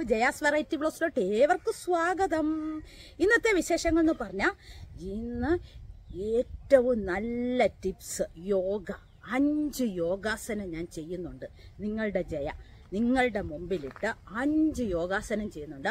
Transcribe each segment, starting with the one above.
Jaya's variety ബ്ലോഗ്സിലോട്ട് ഏവർക്കും സ്വാഗതം. ഇന്നത്തെ വിശേഷങ്ങൾ എന്ന് പറഞ്ഞാൽ ഇന്ന് ഏറ്റവും നല്ല ടിപ്സ് യോഗ 5 യോഗാസനം ഞാൻ ചെയ്യുന്നുണ്ട്. നിങ്ങളുടെ മുമ്പിലിട്ട് 5 യോഗാസനം ചെയ്യുന്നുണ്ട്.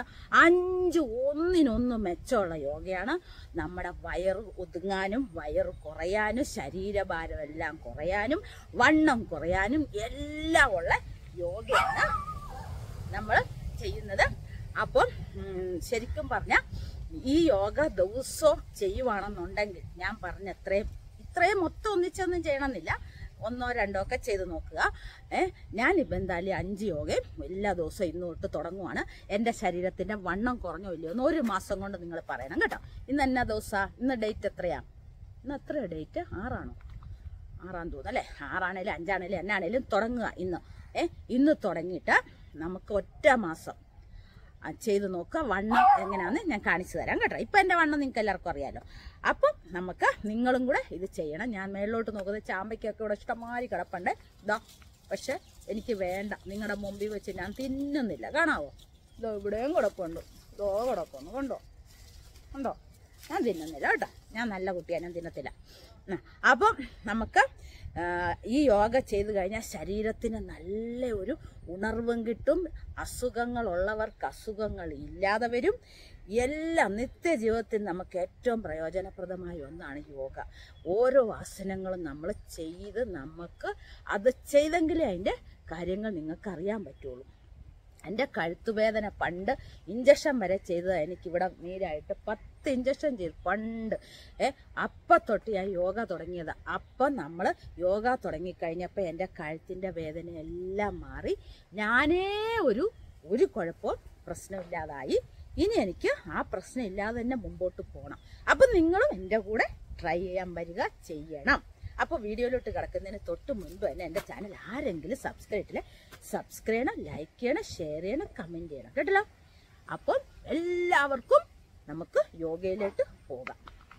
5 ഒന്നിനൊന്ന് മെച്ചമുള്ള യോഗയാണ്. നമ്മുടെ വയറ് ഒതുങ്ങാനും വയറ് കുറയാനും ശരീരഭാരം എല്ലാം കുറയാനും വണ്ണം കുറയാനും എല്ലാം ഉള്ള യോഗയാണ് നമ്മൾ ചെയ്യുന്നത്. അപ്പം ശരിക്കും പറഞ്ഞാൽ ഈ യോഗ ദിവസവും ചെയ്യുവാണെന്നുണ്ടെങ്കിൽ ഞാൻ പറഞ്ഞ ഇത്രയും മൊത്തം ഒന്നിച്ചൊന്നും ചെയ്യണമെന്നില്ല, 1 or 2 ഒക്കെ ചെയ്ത് നോക്കുക. ഞാനിപ്പോൾ എന്തായാലും 5 യോഗയും എല്ലാ ദിവസവും ഇന്ന് തൊട്ട് തുടങ്ങുവാണ്. എൻ്റെ ശരീരത്തിൻ്റെ വണ്ണം കുറഞ്ഞോ ഇല്ലയോ എന്ന് 1 മാസം കൊണ്ട് നിങ്ങൾ പറയണം കേട്ടോ. ഇന്ന് എന്നാ ദിവസമാണ്? ഇന്ന് ഡേറ്റ് എത്രയാണ്? ഇന്ന് എത്രയാണ് ഡേറ്റ്? 6ആണോ? 6ആം തോന്നുന്നു അല്ലേ? 6ആണേലും 5ആണേലും എന്നാണേലും തുടങ്ങുക ഇന്ന് തുടങ്ങിയിട്ട് നമുക്ക് 1 മാസം ചെയ്ത് നോക്കുക. വണ്ണം എങ്ങനെയാണെന്ന് ഞാൻ കാണിച്ചു തരാം കേട്ടോ. ഇപ്പം എൻ്റെ വണ്ണം നിങ്ങൾക്ക് എല്ലാവർക്കും അറിയാമല്ലോ. അപ്പം നമുക്ക് നിങ്ങളും കൂടെ ഇത് ചെയ്യണം. ഞാൻ മേളിലോട്ട് നോക്കുന്നത് ചാമ്പയ്ക്കൊക്കെ ഇവിടെ ഇഷ്ടംമാതിരി കിടപ്പുണ്ട്. പക്ഷെ എനിക്ക് വേണ്ട, നിങ്ങളുടെ മുമ്പിൽ വെച്ച് ഞാൻ തിന്നുന്നില്ല. കാണാവോ? ഇതോ ഇവിടെയും കിടപ്പുണ്ട്, ഇതോ കിടക്കുന്നു, കണ്ടോ? ഞാൻ തിന്നുന്നില്ല കേട്ടോ. ഞാൻ നല്ല കുട്ടിയാണ്, ഞാൻ തിന്നത്തില്ല. അപ്പം നമുക്ക് ഈ യോഗ ചെയ്ത് കഴിഞ്ഞാൽ ശരീരത്തിന് നല്ല ഒരു ഉണർവും കിട്ടും. അസുഖങ്ങളുള്ളവർക്ക് അസുഖങ്ങൾ ഇല്ലാതെ വരും. എല്ലാം നിത്യജീവിതത്തിൽ നമുക്ക് ഏറ്റവും പ്രയോജനപ്രദമായ ഒന്നാണ് യോഗ. ഓരോ ആസനങ്ങളും നമ്മൾ നമുക്ക് അത് ചെയ്തെങ്കിലേ അതിൻ്റെ കാര്യങ്ങൾ നിങ്ങൾക്ക് അറിയാൻ പറ്റുള്ളൂ. എൻ്റെ കഴുത്തുവേദന പണ്ട് ഇഞ്ചക്ഷൻ വരെ ചെയ്തത്, എനിക്കിവിടെ നീരായിട്ട് 10 ഇഞ്ചക്ഷൻ ചെയ്തു പണ്ട്. അപ്പം തൊട്ട് ഞാൻ യോഗ തുടങ്ങിയത്. അപ്പം നമ്മൾ യോഗ തുടങ്ങിക്കഴിഞ്ഞപ്പോൾ എൻ്റെ കഴുത്തിൻ്റെ വേദനയെല്ലാം മാറി. ഞാനേ ഒരു കുഴപ്പവും പ്രശ്നമില്ലാതായി. ഇനി എനിക്ക് ആ പ്രശ്നം ഇല്ലാതെ തന്നെ മുമ്പോട്ട് പോകണം. അപ്പം നിങ്ങളും എൻ്റെ കൂടെ ട്രൈ ചെയ്യാൻ വരിക, ചെയ്യണം. അപ്പോൾ വീഡിയോയിലോട്ട് കിടക്കുന്നതിന് തൊട്ട് മുൻപ് തന്നെ എൻ്റെ ചാനൽ ആരെങ്കിലും സബ്സ്ക്രൈബ് ചെയ്യണം, ലൈക്ക് ചെയ്യണം, ഷെയർ ചെയ്യണം, കമൻറ്റ് ചെയ്യണം കേട്ടല്ലോ. അപ്പം എല്ലാവർക്കും നമുക്ക് യോഗയിലോട്ട് പോകാം.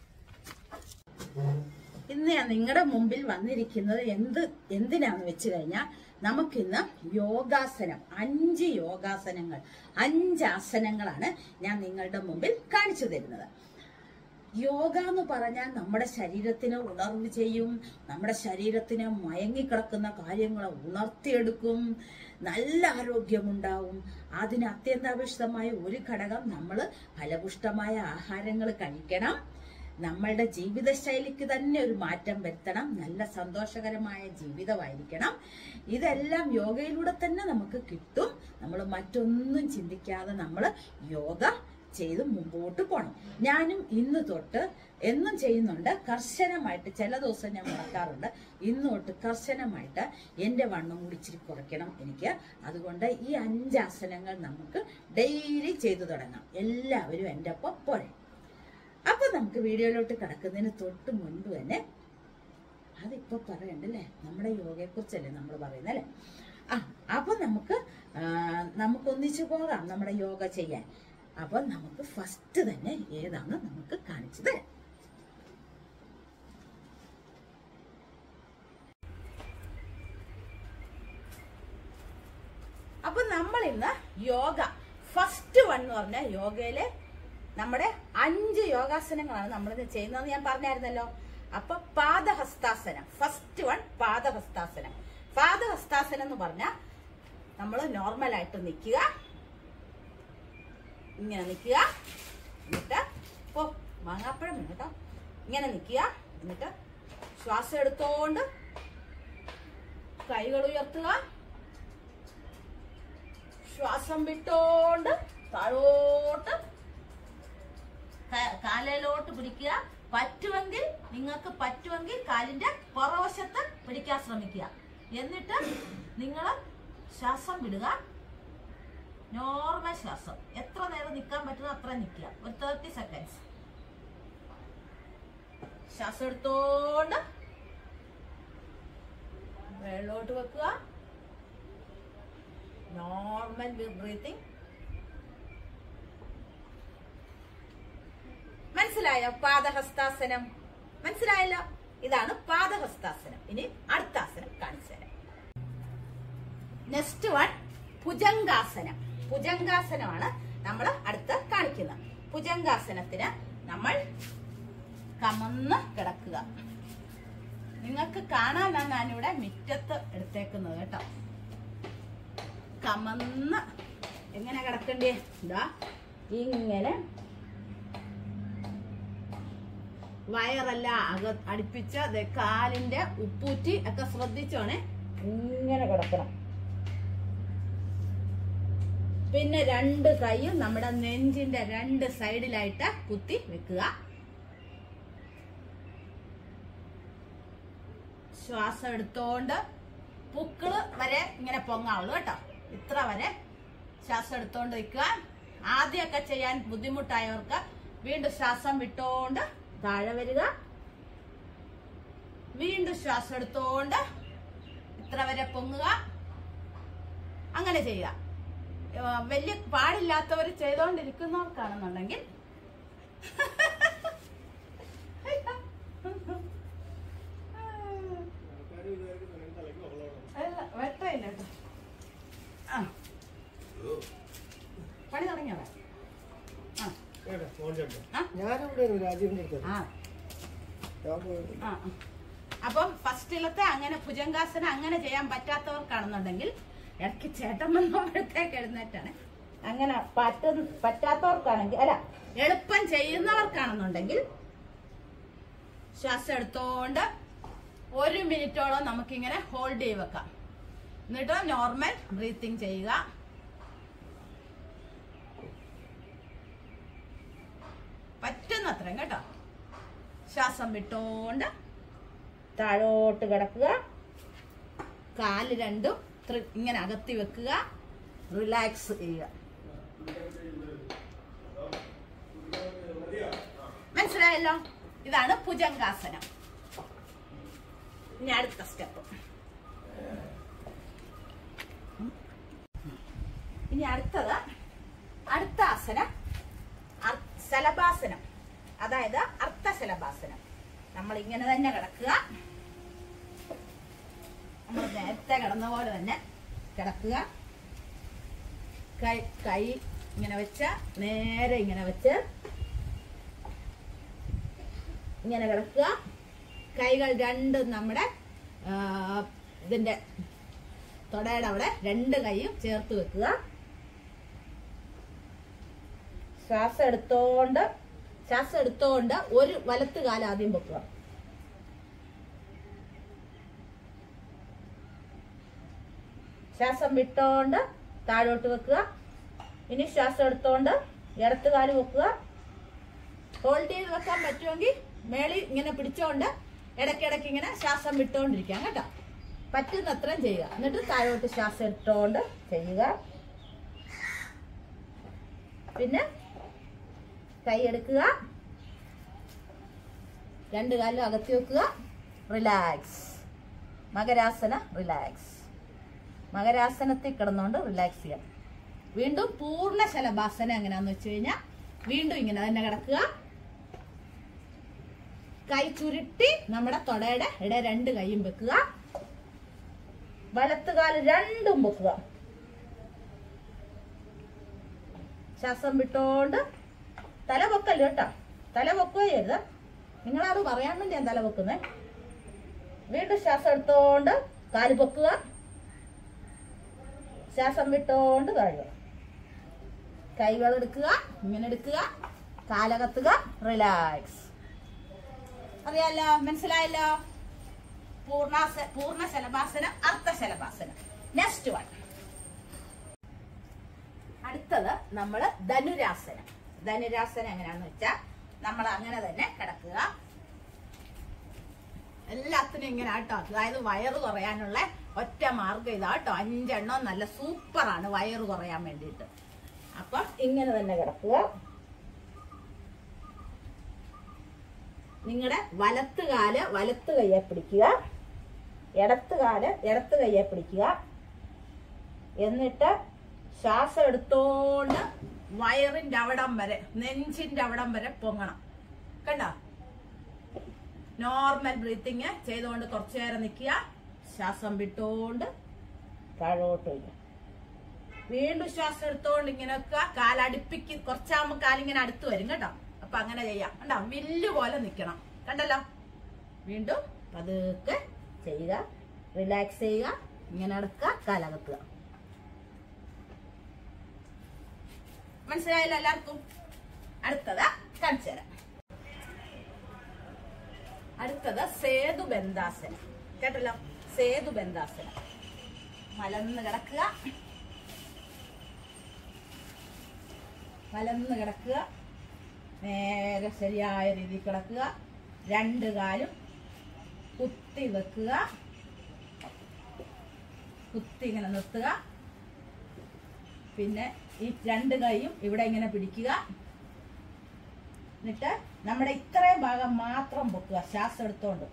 ഇന്ന് ഞാൻ നിങ്ങളുടെ മുമ്പിൽ വന്നിരിക്കുന്നത് എന്തിനാന്ന് വെച്ച് കഴിഞ്ഞാൽ നമുക്കിന്ന് യോഗാസനം 5 യോഗാസനങ്ങൾ 5 ആസനങ്ങളാണ് ഞാൻ നിങ്ങളുടെ മുമ്പിൽ കാണിച്ചു തരുന്നത്. യോഗ എന്ന് പറഞ്ഞാൽ നമ്മുടെ ശരീരത്തിന് ഉണർവ് ചെയ്യും. നമ്മുടെ ശരീരത്തിന് മയങ്ങിക്കിടക്കുന്ന കാര്യങ്ങളെ ഉണർത്തിയെടുക്കും. നല്ല ആരോഗ്യമുണ്ടാവും. അതിന് അത്യന്താപേക്ഷിതമായ ഒരു ഘടകം, നമ്മൾ ഫലപുഷ്ടമായ ആഹാരങ്ങൾ കഴിക്കണം. നമ്മളുടെ ജീവിതശൈലിക്ക് തന്നെ ഒരു മാറ്റം വരുത്തണം. നല്ല സന്തോഷകരമായ ജീവിതമായിരിക്കണം. ഇതെല്ലാം യോഗയിലൂടെ തന്നെ നമുക്ക് കിട്ടും. നമ്മൾ മറ്റൊന്നും ചിന്തിക്കാതെ നമ്മൾ യോഗ ചെയ്ത് മുമ്പോട്ട് പോകണം. ഞാനും ഇന്ന് തൊട്ട് എന്നും ചെയ്യുന്നുണ്ട് കർശനമായിട്ട്. ചില ദിവസം ഞാൻ മുടക്കാറുണ്ട്. ഇന്ന് തൊട്ട് കർശനമായിട്ട് എൻ്റെ വണ്ണം കൂടി ഇച്ചിരി കുറയ്ക്കണം എനിക്ക്. അതുകൊണ്ട് ഈ 5 ആസനങ്ങൾ നമുക്ക് ഡെയിലി ചെയ്തു തുടങ്ങാം. എല്ലാവരും എൻ്റെ ഒപ്പം പോരെ. അപ്പൊ നമുക്ക് വീഡിയോയിലോട്ട് കിടക്കുന്നതിന് തൊട്ട് മുൻപ് തന്നെ അതിപ്പോ പറയണ്ടല്ലേ, നമ്മുടെ യോഗയെക്കുറിച്ചല്ലേ നമ്മൾ പറയുന്നല്ലേ. അപ്പൊ നമുക്ക് ഒന്നിച്ചു പോകാം നമ്മുടെ യോഗ ചെയ്യാൻ. അപ്പൊ നമുക്ക് ഫസ്റ്റ് തന്നെ ഏതാണെന്ന് നമുക്ക് കാണിച്ചു തരാം. അപ്പൊ നമ്മൾ ഇന്ന് യോഗ ഫസ്റ്റ് 1 എന്ന് പറഞ്ഞാൽ യോഗയിലെ നമ്മുടെ 5 യോഗാസനങ്ങളാണ് നമ്മളിന്ന് ചെയ്യുന്നതെന്ന് ഞാൻ പറഞ്ഞായിരുന്നല്ലോ. അപ്പൊ പാദഹസ്താസനം ഫസ്റ്റ് 1. പാദഹസ്താസനം എന്ന് പറഞ്ഞാൽ നമ്മൾ നോർമലായിട്ട് നിൽക്കുക. ഇങ്ങനെ നിൽക്കുക. എന്നിട്ട് മാങ്ങാപ്പഴം കേട്ടോ. ഇങ്ങനെ നിൽക്കുക. എന്നിട്ട് ശ്വാസം എടുത്തോണ്ട് കൈകൾ ഉയർത്തുക. ശ്വാസം വിട്ടോണ്ട് താഴോട്ട് കാലിലോട്ട് പിടിക്കുക. നിങ്ങൾക്ക് പറ്റുമെങ്കിൽ കാലിന്റെ പുറവശത്ത് പിടിക്കാൻ ശ്രമിക്കുക. എന്നിട്ട് നിങ്ങൾ ശ്വാസം വിടുക. നോർമൽ ശ്വാസം. എത്ര നേരം നിൽക്കാൻ പറ്റുമോ അത്ര നിൽക്കുക. ഒരു 30 സെക്കൻഡ്സ്. ശ്വാസം എടുത്തോണ്ട് വെള്ളോട്ട് വെക്കുക. Normal breathing. മനസ്സിലായോ? പാദഹസ്താസനം മനസ്സിലായല്ലോ. ഇതാണ് പാദഹസ്താസനം. ഇനി അടുത്ത ആസനം കാണിച്ചു തരാം. നെക്സ്റ്റ് 1 ഭുജംഗാസനം. ഭുജംഗാസനമാണ് നമ്മൾ അടുത്ത് കാണിക്കുന്നത്. ഭുജംഗാസനത്തിന് നമ്മൾ കമന്ന് കിടക്കുക. നിങ്ങൾക്ക് കാണാനാണ് ഞാനിവിടെ മുറ്റത്ത് എടുത്തേക്കുന്നത് കേട്ടോ. കമന്ന് എങ്ങനെ കിടക്കണ്ടേ? ഇതാ ഇങ്ങനെ വയറെല്ലാം അടുപ്പിച്ച് കാലിന്റെ ഉപ്പൂറ്റി ഒക്കെ ശ്രദ്ധിച്ചോണേ, ഇങ്ങനെ കിടക്കണം. പിന്നെ രണ്ട് കൈയും നമ്മുടെ നെഞ്ചിന്റെ രണ്ട് സൈഡിലായിട്ട് കുത്തി വെക്കുക. ശ്വാസം എടുത്തോണ്ട് പുക്കിള് വരെ ഇങ്ങനെ പൊങ്ങാവുള്ളൂ കേട്ടോ. ഇത്ര വരെ ശ്വാസം എടുത്തോണ്ട് നിൽക്കുക. ആദ്യമൊക്കെ ചെയ്യാൻ ബുദ്ധിമുട്ടായവർക്ക് വീണ്ടും ശ്വാസം വിട്ടോണ്ട് താഴെ വരിക. വീണ്ടും ശ്വാസം എടുത്തോണ്ട് ഇത്ര വരെ പൊങ്ങുക. അങ്ങനെ ചെയ്യുക. വലിയ പാടില്ലാത്തവർ ചെയ്തോണ്ടിരിക്കുന്നവർക്കാണെന്നുണ്ടെങ്കിൽ വെട്ടമില്ല കേട്ടോ. പണി തുടങ്ങിയോ? അപ്പം ഫസ്റ്റിലത്തെ അങ്ങനെ ഭുജംഗാസനം അങ്ങനെ ചെയ്യാൻ പറ്റാത്തവർക്കാണെന്നുണ്ടെങ്കിൽ ഇടയ്ക്ക് ചേട്ടൻ വന്നപ്പോഴത്തേക്ക് എഴുന്നേറ്റാണ്. അങ്ങനെ പറ്റാത്തവർക്കാണെങ്കിൽ അല്ല, എളുപ്പം ചെയ്യുന്നവർക്കാണെന്നുണ്ടെങ്കിൽ ശ്വാസം എടുത്തോണ്ട് 1 മിനിറ്റോളം നമുക്കിങ്ങനെ ഹോൾഡ് ചെയ്ത് വെക്കാം. എന്നിട്ട് നോർമൽ ബ്രീത്തിങ് ചെയ്യുക. പറ്റുന്നത്രയും കേട്ടോ. ശ്വാസം വിട്ടോണ്ട് താഴോട്ട് കിടക്കുക. കാല് രണ്ടും ഇങ്ങനെ അകത്തി വെക്കുക. റിലാക്സ് ചെയ്യുക. മനസ്സിലായല്ലോ? ഇതാണ് ഭുജംഗാസനം. ഇനി അടുത്ത സ്റ്റെപ്പ്. ഇനി അടുത്ത ആസനം ശലഭാസനം, അതായത് അർത്ഥശലഭാസനം. നമ്മൾ ഇങ്ങനെ തന്നെ കിടക്കുക. നമ്മൾ നേരത്തെ കിടന്ന പോലെ തന്നെ കിടക്കുക. കൈ ഇങ്ങനെ വെച്ച് നേരെ ഇങ്ങനെ വെച്ച് ഇങ്ങനെ കിടക്കുക. കൈകൾ രണ്ടും നമ്മുടെ ഇതിന്റെ തൊടയുടെ അവിടെ രണ്ട് കൈയും ചേർത്ത് വെക്കുക. ശ്വാസം എടുത്തോണ്ട് ഒരു വലത്ത് കാല് ആദ്യം വെക്കുക. ശ്വാസം വിട്ടോണ്ട് താഴോട്ട് വെക്കുക. ഇനി ശ്വാസം എടുത്തോണ്ട് ഇടത്ത് കാല് വെക്കുക. ഹോൾഡ് ചെയ്ത് വെക്കാൻ പറ്റുമെങ്കിൽ മേളി ഇങ്ങനെ പിടിച്ചോണ്ട് ഇടയ്ക്കിടയ്ക്ക് ഇങ്ങനെ ശ്വാസം വിട്ടോണ്ടിരിക്കാം കേട്ടോ. പറ്റുന്നത്രയും ചെയ്യുക. എന്നിട്ട് താഴോട്ട് ശ്വാസം എടുത്തോണ്ട് ചെയ്യുക. പിന്നെ കൈ എടുക്കുക. രണ്ട് കാലും അകത്തി വെക്കുക. റിലാക്സ്. മകരാസന റിലാക്സ്. മകരാസനത്തിൽ കിടന്നുകൊണ്ട് റിലാക്സ് ചെയ്യാം. വീണ്ടും പൂർണ്ണ ശലഭാസനം എങ്ങനെയാന്ന് വെച്ച് കഴിഞ്ഞാൽ വീണ്ടും ഇങ്ങനെ തന്നെ കിടക്കുക. കൈ ചുരുട്ടി നമ്മുടെ തൊടയുടെ ഇട രണ്ട് കൈയും വെക്കുക. വലത്തുകാല് രണ്ടും വെക്കുക. ശ്വാസം വിട്ടോണ്ട് തല പൊക്കല്ലോ കേട്ടോ. തല പൊക്കുകയരുത്. നിങ്ങളത് പറയാൻ വേണ്ടി ഞാൻ തല പൊക്കുന്നേ. വീണ്ടും ശ്വാസം എടുത്തോണ്ട് കാല് പൊക്കുക. ശ്വാസം വിട്ടോണ്ട് താഴുക. കൈകൾ എടുക്കുക. ഇങ്ങനെ എടുക്കുക. കാലകത്തുക. റിലാക്സ്. അറിയാലോ? മനസ്സിലായല്ലോ? പൂർണ്ണ ശലഭാസനം, അർത്ഥശലഭാസനം. Next one. അടുത്തത് നമ്മള് ധനുരാസനം. ധനുരാസനം എങ്ങനെയാന്ന് വെച്ചാൽ നമ്മൾ അങ്ങനെ തന്നെ കിടക്കുക. എല്ലാത്തിനും ഇങ്ങനെ ആട്ടോ. അതായത് വയറ് കുറയാനുള്ള ഒറ്റ മാർഗം ഇതാട്ടോ. 5 എണ്ണം നല്ല സൂപ്പറാണ് വയറ് കുറയാൻ വേണ്ടിയിട്ട്. അപ്പം ഇങ്ങനെ തന്നെ കിടക്കുക. നിങ്ങളുടെ വലത്ത് കാല് വലത്ത് കയ്യെ പിടിക്കുക. ഇടത്ത് കാല് ഇടത്ത് കയ്യെ പിടിക്കുക. എന്നിട്ട് ശ്വാസം എടുത്തോണ്ട് വയറിന്റെ അവിടം വരെ, നെഞ്ചിന്റെ അവിടം വരെ പൊങ്ങണം. കണ്ടോ? നോർമൽ ബ്രീത്തിങ് ചെയ്തുകൊണ്ട് കുറച്ചു നേരം നിൽക്കുക. ശ്വാസം വിട്ടോണ്ട് താഴോട്ട് വരിക. വീണ്ടും ശ്വാസം എടുത്തോണ്ട് ഇങ്ങനെ വെക്കുക. കാലടുപ്പിക്ക് കുറച്ചാകുമ്പോ കാലിങ്ങനെ അടുത്ത് വരും കേട്ടോ. അപ്പൊ അങ്ങനെ ചെയ്യാം. കണ്ടോ, വില്ല് പോലെ നിക്കണം. കണ്ടല്ലോ. വീണ്ടും പതുക്കെ ചെയ്യുക. റിലാക്സ് ചെയ്യുക. ഇങ്ങനെ അടക്കുക, കാലകത്തുക. മനസ്സിലായില്ല എല്ലാവർക്കും? അടുത്തത് കാണിച്ചു തരാം. അടുത്തത് സേതുബന്ധാസനം. കേട്ടല്ലോ, സേതുബന്ധാസനം. മലന്ന് കിടക്കുക. മലന്ന് കിടക്കുക. നേരെ ശരിയായ രീതിയിൽ കിടക്കുക. രണ്ട് കാലും കുത്തി വെക്കുക. കുത്തി ഇങ്ങനെ നിർത്തുക. പിന്നെ ഈ രണ്ട് കൈയും ഇവിടെ ഇങ്ങനെ പിടിക്കുക. എന്നിട്ട് നമ്മുടെ ഇത്രയും ഭാഗം മാത്രം പൊക്കുക. ശ്വാസം എടുത്തോണ്ട്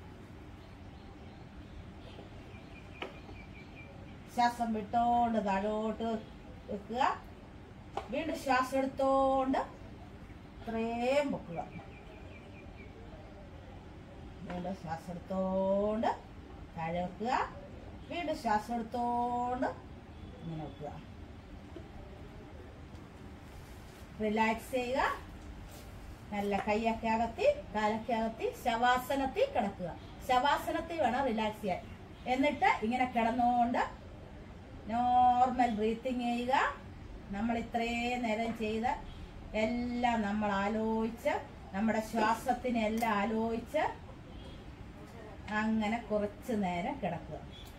ശ്വാസം വിട്ടോണ്ട് താഴോട്ട് വെക്കുക. വീണ്ടും ശ്വാസം എടുത്തോണ്ട് ഇത്രയും പൊക്കുക. വീണ്ടും ശ്വാസം എടുത്തോണ്ട് താഴെ വെക്കുക. വീണ്ടും ശ്വാസം എടുത്തോണ്ട് ഇങ്ങനെ വെക്കുക. റിലാക്സ് ചെയ്യുക. നല്ല കൈയൊക്കെ അകത്തി കാലൊക്കെ അകത്തി ശവാസനത്തിൽ കിടക്കുക. ശവാസനത്തിൽ വേണം റിലാക്സ് ചെയ്യാൻ. എന്നിട്ട് ഇങ്ങനെ കിടന്നുകൊണ്ട് നോർമൽ ബ്രീത്തിങ് ചെയ്യുക. നമ്മൾ ഇത്രയും നേരം ചെയ്ത എല്ലാം നമ്മൾ ആലോചിച്ച്, നമ്മുടെ ശ്വാസത്തിനെല്ലാം ആലോചിച്ച് അങ്ങനെ കുറച്ച് നേരം കിടക്കുക.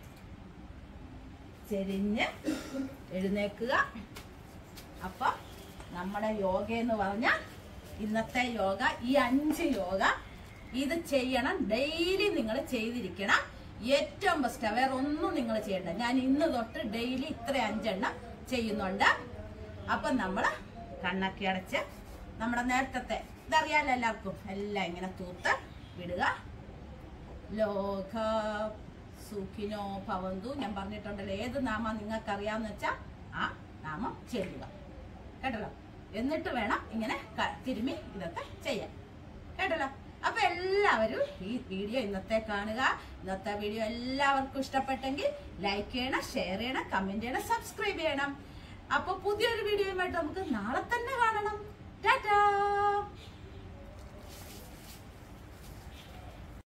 ചെരിഞ്ഞ് എഴുന്നേക്കുക. അപ്പൊ നമ്മുടെ യോഗ എന്ന് പറഞ്ഞാൽ ഇന്നത്തെ യോഗ, ഈ 5 യോഗ ഇത് ചെയ്യണം. ഡെയിലി നിങ്ങൾ ചെയ്തിരിക്കണം. ഏറ്റവും ബെസ്റ്റ്. വേറെ ഒന്നും നിങ്ങൾ ചെയ്യണ്ട. ഞാൻ ഇന്ന് തൊട്ട് ഡെയിലി ഇത്ര 5 എണ്ണം ചെയ്യുന്നുണ്ട്. അപ്പൊ നമ്മള് കണ്ണൊക്കെ അടച്ച് നമ്മുടെ നേരത്തെ ഇതറിയാലോ എല്ലാവർക്കും, എല്ലാം ഇങ്ങനെ തൂത്ത് വിടുക. ലോക സുഖിനോ ഭവന്തു ഞാൻ പറഞ്ഞിട്ടുണ്ടല്ലോ. ഏത് നാമം നിങ്ങൾക്ക് അറിയാമെന്ന് വെച്ചാൽ ആ നാമം ചെല്ലുക. കേട്ടല്ലോ. എന്നിട്ട് വേണം ഇങ്ങനെ തിരുമ്മി ഇതൊക്കെ ചെയ്യാൻ. കേട്ടല്ലോ. അപ്പൊ എല്ലാവരും ഈ വീഡിയോ ഇന്നത്തെ കാണുക. ഇന്നത്തെ വീഡിയോ എല്ലാവർക്കും ഇഷ്ടപ്പെട്ടെങ്കിൽ ലൈക്ക് ചെയ്യണം, ഷെയർ ചെയ്യണം, കമന്റ് ചെയ്യണം, സബ്സ്ക്രൈബ് ചെയ്യണം. അപ്പൊ പുതിയൊരു വീഡിയോയുമായിട്ട് നമുക്ക് നാളെ തന്നെ കാണണം. ടാറ്റാ.